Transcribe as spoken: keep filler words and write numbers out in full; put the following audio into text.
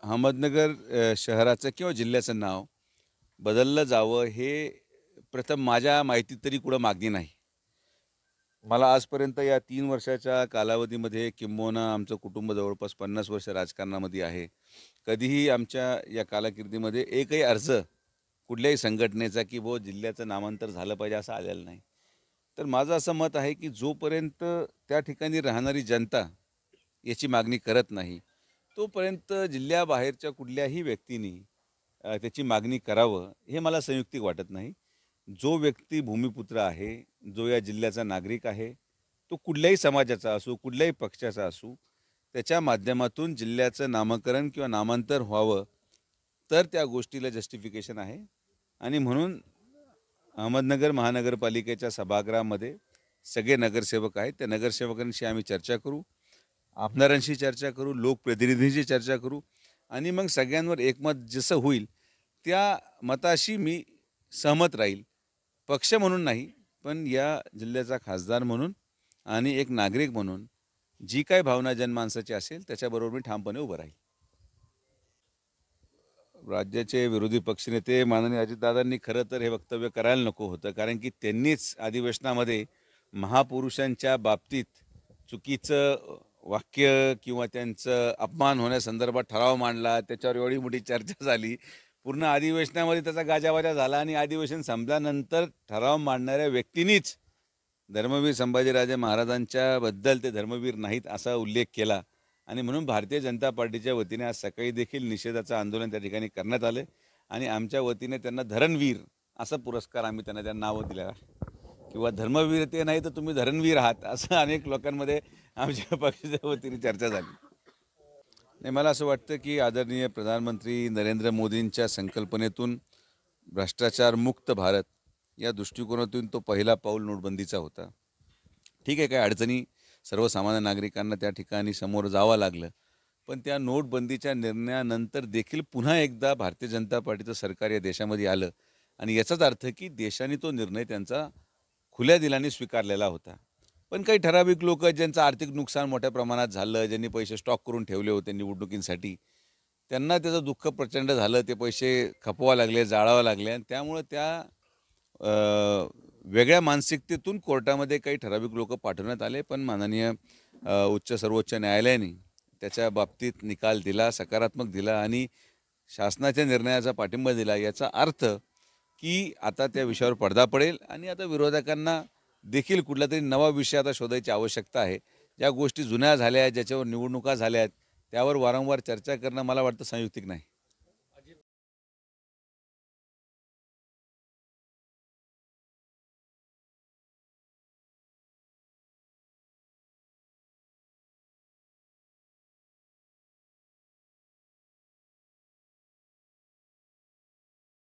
अहमदनगर अ, शहराचं किंवा जिल्ह्याचं नाव बदललं जावं हे प्रथम माझ्या माहितीत तरी कुठं मागणी नाही. मला आजपर्यंत या तीन वर्षाच्या कालावधीमध्ये किंबहुना आमचं कुटुंब जवळपास पन्नास वर्ष राजकारणामध्ये आहे. कधीही आमच्या या कालाकीर्दीमध्ये एकही अर्ज कुठल्याही संघटनेचा की बुवा जिल्ह्याचं नामांतर झालं पाहिजे असं आलेलं नाही. तर माझं असं मत आहे की जोपर्यंत त्या ठिकाणी राहणारी जनता याची मागणी करत नाही, तोपर्यंत जिल्ह्याबाहेरच्या कुठल्याही व्यक्तीनी अ, त्याची मागणी करावं हे मला संयुक्तिक वाटत नाही. जो व्यक्ती भूमिपुत्र आहे, जो या जिल्ह्याचा नागरिक आहे, तो कुठल्याही समाजाचा असो, कुठल्याही पक्षाचा असो, त्याच्या माध्यमातून जिल्ह्याचं नामकरण किंवा नामांतर व्हावं, तर त्या गोष्टीला जस्टिफिकेशन आहे. आणि म्हणून अहमदनगर महानगरपालिकेच्या सभागृहामध्ये सगळे नगरसेवक आहेत. त्या नगरसेवकांशी आम्ही चर्चा करू, आमदारांशी चर्चा करू, लोकप्रतिनिधींशी चर्चा करू आणि मग सगळ्यांवर एकमत जसं होईल, त्या मताशी मी सहमत राहील. पक्ष म्हणून नाही, पण या जिल्ह्याचा खासदार म्हणून आणि एक नागरिक म्हणून जी काही भावना जनमानसाची असेल, त्याच्याबरोबर मी ठामपणे उभं राहील. राज्याचे विरोधी पक्षनेते माननीय अजितदादांनी खरं तर हे वक्तव्य करायला नको होतं. कारण की त्यांनीच अधिवेशनामध्ये महापुरुषांच्या बाबतीत चुकीचं वाक्य किंवा त्यांचं अपमान होण्यासंदर्भात ठराव मांडला. त्याच्यावर एवढी मोठी चर्चा झाली. पूर्ण अधिवेशनामध्ये त्याचा गाजावाजा झाला आणि अधिवेशन संपल्यानंतर ठराव मांडणाऱ्या व्यक्तींनीच धर्मवीर संभाजीराजे महाराजांच्याबद्दल ते धर्मवीर नाहीत असा उल्लेख केला. आणि म्हणून भारतीय जनता पार्टीच्या वतीने आज सकाळी देखील निषेधाचं आंदोलन त्या ठिकाणी करण्यात आलं आणि आमच्या वतीने त्यांना धरणवीर असा पुरस्कार आम्ही त्यांना त्या नावं दिलं किंवा धर्मवीर ते नाही तर तुम्ही धरणवीर आहात असं अनेक लोकांमध्ये आमच्या पक्षाच्या वतीने चर्चा झाली. नाही, मला असं वाटतं की आदरणीय प्रधानमंत्री नरेंद्र मोदींच्या संकल्पनेतून भ्रष्टाचार मुक्त भारत या दृष्टिकोनातून तो पहिला पाऊल नोटबंदीचा होता. ठीक आहे, काही अडचणी सर्वसामान्य नागरिकांना त्या ठिकाणी समोर जावं लागलं. पण त्या नोटबंदीच्या निर्णयानंतर देखील पुन्हा एकदा भारतीय जनता पार्टीचं सरकार या देशामध्ये आलं आणि याचाच अर्थ की देशाने तो निर्णय त्यांचा खुल्या दिलाने स्वीकारलेला होता. पण काही ठराविक लोक ज्यांचं आर्थिक नुकसान मोठ्या प्रमाणात झालं, ज्यांनी पैसे स्टॉक करून ठेवले होते निवडणुकींसाठी, त्यांना त्याचं दुःख प्रचंड झालं. ते पैसे खपवावे लागले, जाळावे लागले आणि त्यामुळे त्या अ, वेगळ्या मानसिकतेतून कोर्टामध्ये काही ठराविक लोक पाठवण्यात आले. पण माननीय अ, उच्च सर्वोच्च न्यायालयाने त्याच्या बाबतीत निकाल दिला, सकारात्मक दिला आणि शासनाच्या निर्णयाचा पाठिंबा दिला. याचा अर्थ की आता त्या विषयावर पडदा पडेल आणि आता विरोधकांना देखील कुठलातरी नवा विषय आता शोधायची आवश्यकता आहे. ज्या गोष्टी जुन्या झाल्या आहेत, ज्याच्यावर निवडणुका झाल्या आहेत, त्यावर वारंवार चर्चा करणं मला वाटतं संयुक्तिक नाही.